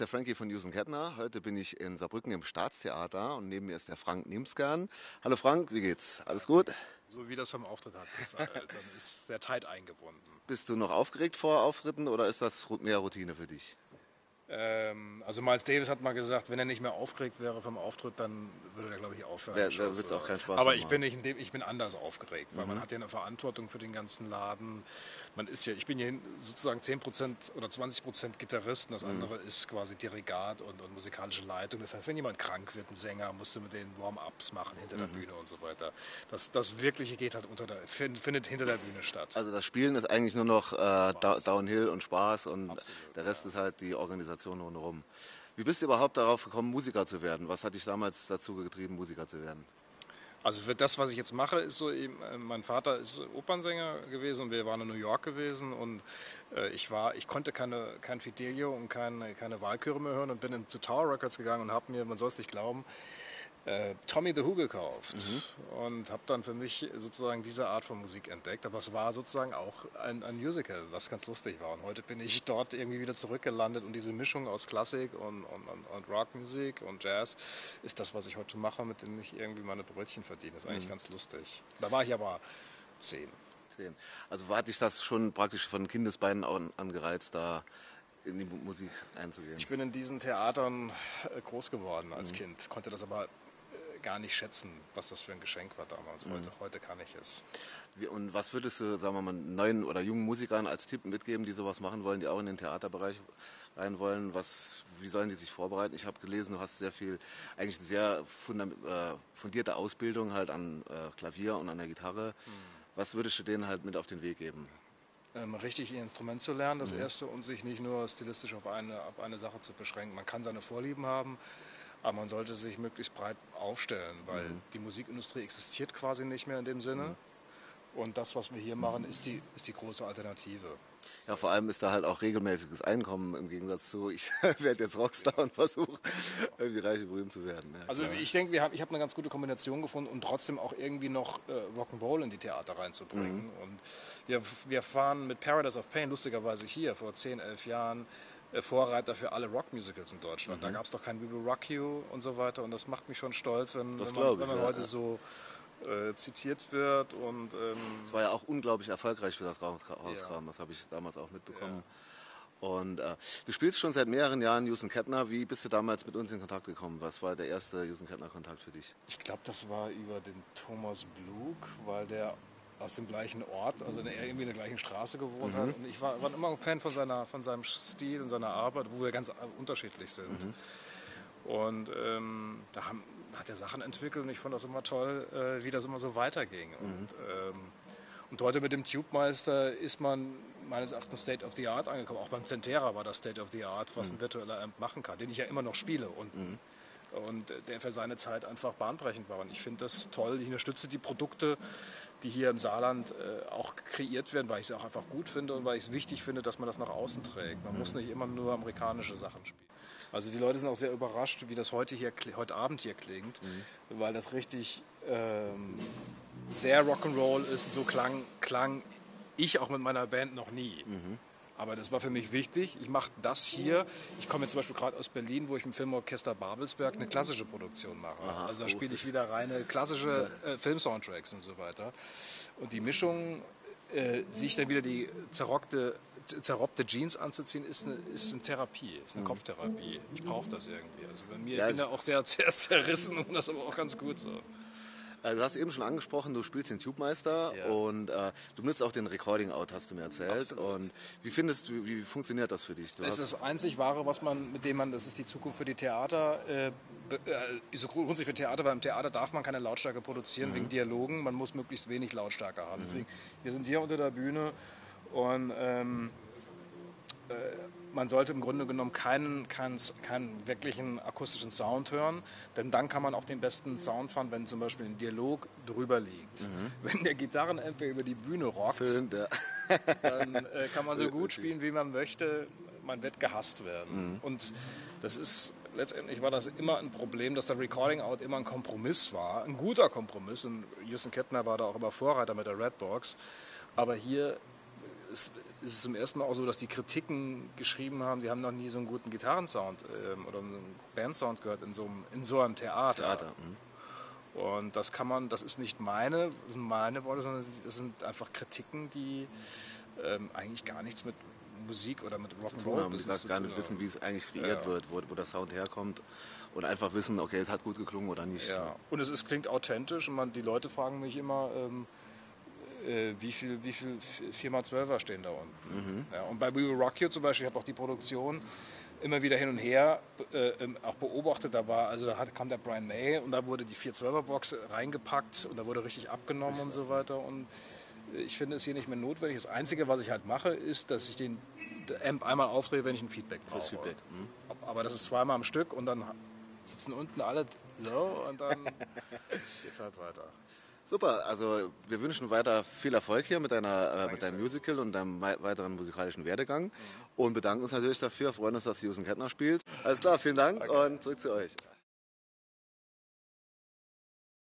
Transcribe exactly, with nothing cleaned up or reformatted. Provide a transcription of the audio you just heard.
der Frankie von Houston Kettner. Heute bin ich in Saarbrücken im Staatstheater und neben mir ist der Frank Niemskern. Hallo Frank, wie geht's? Alles gut? So wie das vom Auftritt hat, ist, äh, dann ist sehr tight eingebunden. Bist du noch aufgeregt vor Auftritten oder ist das mehr Routine für dich? Ähm, also Miles Davis hat mal gesagt, wenn er nicht mehr aufgeregt wäre vom Auftritt, dann würde er, glaube ich, aufhören. Wer, wer wird's auch keinen Spaß Aber mehr ich machen. bin nicht in dem, ich bin anders aufgeregt, weil Mhm. man hat ja eine Verantwortung für den ganzen Laden. Man ist ja, ich bin ja sozusagen zehn Prozent oder zwanzig Prozent Gitarrist und das andere ist quasi Dirigat und, und musikalische Leitung. Das heißt, wenn jemand krank wird, ein Sänger, musst du mit den Warm-ups machen hinter der Bühne und so weiter. Das, das Wirkliche geht halt unter der, findet hinter der Bühne statt. Also das Spielen ist eigentlich nur noch äh, da, Downhill und Spaß und Absolut, der Rest ja. ist halt die Organisation rundherum. Wie bist du überhaupt darauf gekommen, Musiker zu werden? Was hat dich damals dazu getrieben, Musiker zu werden? Also für das, was ich jetzt mache, ist so eben, äh, mein Vater ist Opernsänger gewesen und wir waren in New York gewesen und äh, ich war, ich konnte keine, kein Fidelio und keine, keine Walküre mehr hören und bin in, zu Tower Records gegangen und habe mir, man soll es nicht glauben, äh, Tommy the Who gekauft und habe dann für mich sozusagen diese Art von Musik entdeckt. Aber es war sozusagen auch ein, ein Musical, was ganz lustig war. Und heute bin ich dort irgendwie wieder zurückgelandet und diese Mischung aus Klassik und, und, und, und Rockmusik und Jazz ist das, was ich heute mache, mit dem ich irgendwie meine Brötchen verdiene. Das ist eigentlich ganz lustig. Da war ich aber zehn. Sehen. Also hat dich das schon praktisch von Kindesbeinen an angereizt, da in die Mu- Musik einzugehen? Ich bin in diesen Theatern äh, groß geworden als Kind, konnte das aber äh, gar nicht schätzen, was das für ein Geschenk war damals. Heute, heute kann ich es. Wie- Und was würdest du, sagen wir mal, neuen oder jungen Musikern als Tipp mitgeben, die sowas machen wollen, die auch in den Theaterbereich rein wollen? Was, wie sollen die sich vorbereiten? Ich habe gelesen, du hast sehr viel, eigentlich eine sehr fundam- äh, fundierte Ausbildung halt an äh, Klavier und an der Gitarre. Was würdest du denen halt mit auf den Weg geben? Ähm, richtig ihr Instrument zu lernen, das Erste, und sich nicht nur stilistisch auf eine, auf eine Sache zu beschränken. Man kann seine Vorlieben haben, aber man sollte sich möglichst breit aufstellen, weil die Musikindustrie existiert quasi nicht mehr in dem Sinne. Und das, was wir hier machen, ist die, ist die große Alternative. Ja, vor allem ist da halt auch regelmäßiges Einkommen im Gegensatz zu, ich werde jetzt Rockstar und versuche irgendwie reich und berühmt zu werden. Ja, Also klar. ich denke, wir haben, ich habe eine ganz gute Kombination gefunden und trotzdem auch irgendwie noch äh, Rock'n'Roll in die Theater reinzubringen. Und wir, wir fahren mit Paradise of Pain lustigerweise hier vor zehn, elf Jahren äh, Vorreiter für alle Rockmusicals in Deutschland. Da gab es doch kein We Will Rock You und so weiter und das macht mich schon stolz, wenn, Das wenn man, glaub ich, wenn man ja, heute ja. so äh, zitiert wird und ähm, Es war ja auch unglaublich erfolgreich für das Rauskram, Ja. das habe ich damals auch mitbekommen. Und äh, du spielst schon seit mehreren Jahren Houston Kettner. Wie bist du damals mit uns in Kontakt gekommen? Was war der erste Houston Kettner Kontakt für dich? ich glaube, das war über den Thomas Blug, weil der aus dem gleichen Ort, also er irgendwie in der gleichen Straße gewohnt hat. Und ich war, war immer ein Fan von, seiner, von seinem Stil und seiner Arbeit, wo wir ganz unterschiedlich sind. Und ähm, da haben, hat er Sachen entwickelt und ich fand das immer toll, äh, wie das immer so weiterging. Und, ähm, und heute mit dem Tube-Meister ist man meines Erachtens State of the Art angekommen. Auch beim Centera war das State of the Art, was ein virtueller Amp machen kann, den ich ja immer noch spiele. Und und der für seine Zeit einfach bahnbrechend war. Und ich finde das toll. Ich unterstütze die Produkte, die hier im Saarland äh, auch kreiert werden, weil ich sie auch einfach gut finde und weil ich es wichtig finde, dass man das nach außen trägt. Man muss nicht immer nur amerikanische Sachen spielen. Also die Leute sind auch sehr überrascht, wie das heute, hier, heute Abend hier klingt, weil das richtig ähm, sehr Rock'n'Roll ist. So klang, klang ich auch mit meiner Band noch nie. Aber das war für mich wichtig. Ich mache das hier. Ich komme jetzt zum Beispiel gerade aus Berlin, wo ich mit dem Filmorchester Babelsberg eine klassische Produktion mache. Also da spiele ich wieder reine klassische äh, Filmsoundtracks und so weiter. Und die Mischung, äh, sich dann wieder die zerrockte, zerrobbte Jeans anzuziehen, ist eine, ist eine Therapie, ist eine Kopftherapie. Ich brauche das irgendwie. Also bei mir, Ja, ich bin es- da auch sehr, sehr zerrissen und das ist aber auch ganz gut so. Also du hast eben schon angesprochen, du spielst den Tube-Meister Ja. und äh, du benutzt auch den Recording-Out, hast du mir erzählt. Absolut. Und wie findest du, wie funktioniert das für dich? Du Das hast, ist das einzig Wahre, was man, mit dem man, das ist die Zukunft für die Theater, äh, be- äh, so grundsätzlich für Theater, weil im Theater darf man keine Lautstärke produzieren wegen Dialogen, man muss möglichst wenig Lautstärke haben. Deswegen, wir sind hier unter der Bühne und ähm, äh, man sollte im Grunde genommen keinen, keinen, keinen wirklichen akustischen Sound hören, denn dann kann man auch den besten Sound fahren, wenn zum Beispiel ein Dialog drüber liegt. Wenn der Gitarrenamp über die Bühne rockt, Film, der, dann äh, kann man so gut spielen, wie man möchte. Man wird gehasst werden. Und das ist, letztendlich war das immer ein Problem, dass der Recording Out immer ein Kompromiss war. Ein guter Kompromiss. Und Houston Kettner war da auch immer Vorreiter mit der Redbox. Aber hier es ist zum ersten Mal auch so, dass die Kritiken geschrieben haben, die haben noch nie so einen guten Gitarrensound ähm, oder einen Bandsound gehört in so einem, in so einem Theater. Theater mhm. Und das kann man, das ist nicht meine, das sind meine Worte, sondern das sind einfach Kritiken, die ähm, eigentlich gar nichts mit Musik oder mit Rock'n'Roll haben. Die gar nicht wissen, wie es eigentlich kreiert ja. wird, wo, wo der Sound herkommt und einfach wissen, okay, es hat gut geklungen oder nicht. Ja. Und es ist, klingt authentisch und man, die Leute fragen mich immer, ähm, äh, wie viel, wie viel vier mal zwölfer stehen da unten. Mhm. Ja, und bei We Will Rock You zum Beispiel, ich habe auch die Produktion immer wieder hin und her äh, auch beobachtet. Da war, also da hat, kam der Brian May und da wurde die vier zwölfer Box reingepackt und da wurde richtig abgenommen richtig. Und so weiter. Und ich finde es hier nicht mehr notwendig. Das Einzige, was ich halt mache, ist, dass ich den Amp einmal aufdrehe, wenn ich ein Feedback brauche. Feedback. Mhm. Aber das ist zweimal am Stück und dann sitzen unten alle so und dann geht's halt weiter. Super, also wir wünschen weiter viel Erfolg hier mit, deiner, äh, mit deinem Musical und deinem weiteren musikalischen Werdegang mhm. und bedanken uns natürlich dafür, freuen uns, dass du Houston Kettner spielst. Alles klar, vielen Dank okay. und zurück zu euch.